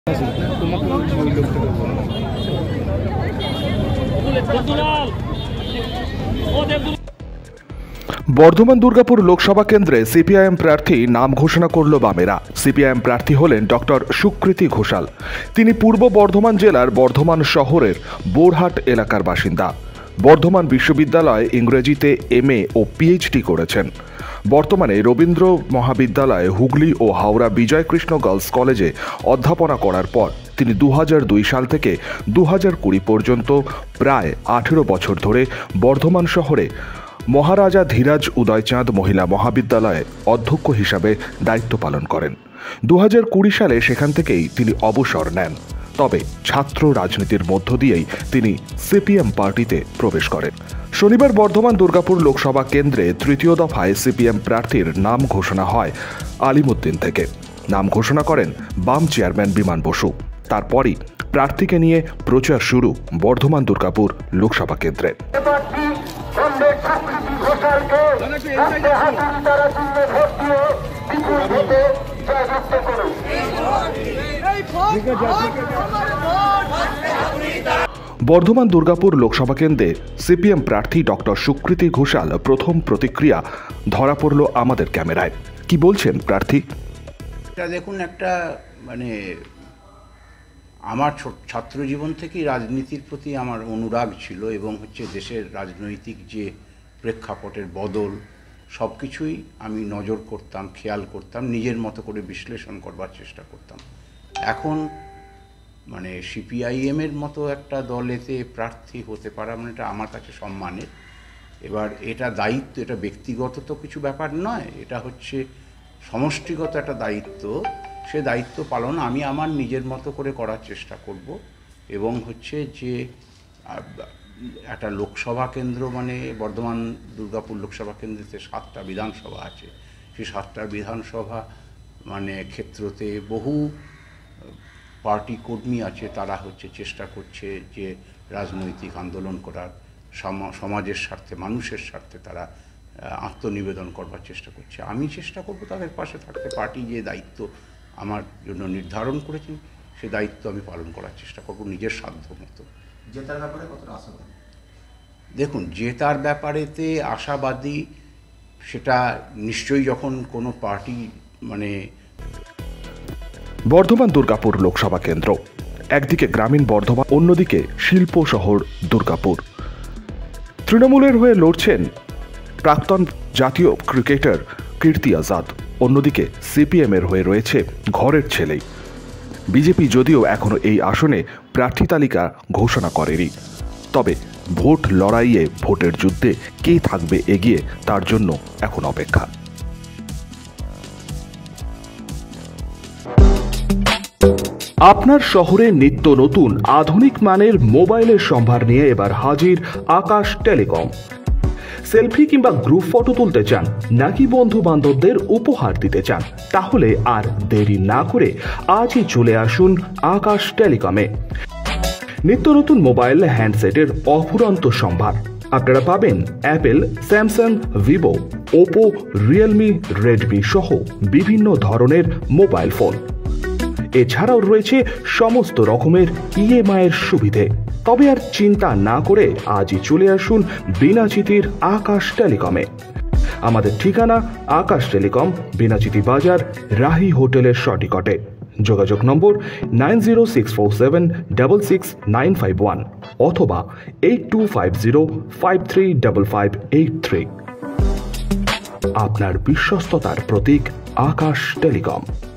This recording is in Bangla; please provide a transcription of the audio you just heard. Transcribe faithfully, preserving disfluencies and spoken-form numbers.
বর্ধমান দুর্গাপুর লোকসভা কেন্দ্রে সিপিআইএম প্রার্থী নাম ঘোষণা করল বামেরা। সিপিআইএম প্রার্থী হলেন ডক্টর সুকৃতি ঘোষাল। তিনি পূর্ব বর্ধমান জেলার বর্ধমান শহরের বোরহাট এলাকার বাসিন্দা। বর্ধমান বিশ্ববিদ্যালয়ে ইংরেজিতে এমএ ও পিএইচডি করেছেন। বর্তমানে রবীন্দ্র মহাবিদ্যালয়ে হুগলি ও হাওড়া বিজয়কৃষ্ণ গার্লস কলেজে অধ্যাপনা করার পর তিনি দু হাজার দুই সাল থেকে দু হাজার কুড়ি পর্যন্ত প্রায় আঠেরো বছর ধরে বর্ধমান শহরে মহারাজা ধীরাজ উদয়চাঁদ মহিলা মহাবিদ্যালয়ে অধ্যক্ষ হিসাবে দায়িত্ব পালন করেন। দু হাজার কুড়ি সালে সেখান থেকেই তিনি অবসর নেন। তবে ছাত্র রাজনীতির মধ্য দিয়েই তিনি সিপিএম পার্টিতে প্রবেশ করেন। শনিবার বর্ধমান দুর্গাপুর লোকসভা কেন্দ্রে তৃতীয় দফায় সিপিএম প্রার্থীর নাম ঘোষণা হয় আলিমুদ্দিন থেকে। নাম ঘোষণা করেন বাম চেয়ারম্যান বিমান বসু। তারপরই প্রার্থীকে নিয়ে প্রচার শুরু বর্ধমান দুর্গাপুর লোকসভা কেন্দ্রে। বর্ধমান দুর্গাপুর লোকসভা কেন্দ্রে সিপিএম প্রার্থী ডক্টর সুকৃতি ঘোষাল প্রথম প্রতিক্রিয়া ধরা পড়ল আমাদের ক্যামেরায়। কি বলছেন প্রার্থী? দেখুন, একটা মানে আমার ছাত্র জীবন থেকেই রাজনীতির প্রতি আমার অনুরাগ ছিল এবং হচ্ছে দেশের রাজনৈতিক যে প্রেক্ষাপটের বদল সব কিছুই আমি নজর করতাম, খেয়াল করতাম, নিজের মতো করে বিশ্লেষণ করবার চেষ্টা করতাম। এখন মানে সিপিআইএমের মতো একটা দলেতে প্রার্থী হতে পারা মানে এটা আমার কাছে সম্মানের। এবার এটা দায়িত্ব, এটা ব্যক্তিগত তো কিছু ব্যাপার নয়, এটা হচ্ছে সমষ্টিগত একটা দায়িত্ব। সে দায়িত্ব পালন আমি আমার নিজের মতো করে করার চেষ্টা করব এবং হচ্ছে যে একটা লোকসভা কেন্দ্র মানে বর্ধমান দুর্গাপুর লোকসভা কেন্দ্রেতে সাতটা বিধানসভা আছে। সেই সাতটা বিধানসভা মানে ক্ষেত্রতে বহু পার্টি কর্মী আছে, তারা হচ্ছে চেষ্টা করছে যে রাজনৈতিক আন্দোলন করার, সমাজের স্বার্থে, মানুষের স্বার্থে তারা আত্মনিবেদন করবার চেষ্টা করছে। আমি চেষ্টা করব তাদের পাশে থাকতে। পার্টি যে দায়িত্ব আমার জন্য নির্ধারণ করেছেন সে দায়িত্ব আমি পালন করার চেষ্টা করব নিজের সাধ্য মতো। জেতার ব্যাপারে কতটা আশাবাদী? দেখুন, জেতার ব্যাপারেতে আশাবাদী সেটা নিশ্চয়ই যখন কোনো পার্টি মানে। বর্ধমান দুর্গাপুর লোকসভা কেন্দ্র, একদিকে গ্রামীণ বর্ধমান, অন্যদিকে শিল্প শহর দুর্গাপুর। তৃণমূলের হয়ে লড়ছেন প্রাক্তন জাতীয় ক্রিকেটার কীর্তি আজাদ, অন্যদিকে সিপিএম এর হয়ে রয়েছে ঘরের ছেলেই। বিজেপি যদিও এখনো এই আসনে প্রার্থী তালিকা ঘোষণা করেনি, তবে ভোট লড়াইয়ে, ভোটের যুদ্ধে কে থাকবে এগিয়ে তার জন্য এখন অপেক্ষা। আপনার শহরে নিত্য নতুন আধুনিক মানের মোবাইলের সম্ভার নিয়ে এবার হাজির আকাশ টেলিকম। সেলফি কিংবা গ্রুপ ফটো তুলতে চান নাকি বন্ধু বান্ধবদের উপহার দিতে চান, তাহলে আর দেরি না করে আজই চলে আসুন আকাশ টেলিকমে। নিত্য নতুন মোবাইল হ্যান্ডসেটের অফুরন্ত সম্ভার আপনারা পাবেন Apple, Samsung, Vivo, Oppo, Realme, Redmi সহ বিভিন্ন ধরনের মোবাইল ফোন। এছাড়াও রয়েছে সমস্ত রকমের ইএমআই এর সুবিধে। তবে আর চিন্তা না করে আজই চলে আসুন বিনাচিতির আকাশ টেলিকমে। আমাদের ঠিকানা আকাশ টেলিকম, বিনাচিতি বাজার, রাহি হোটেলের সটিকটে। যোগাযোগ নম্বর nine zero six four seven double six nine five one অথবা eight two five zero five three double five eight three. আপনার বিশ্বস্ততার প্রতীক আকাশ টেলিকম।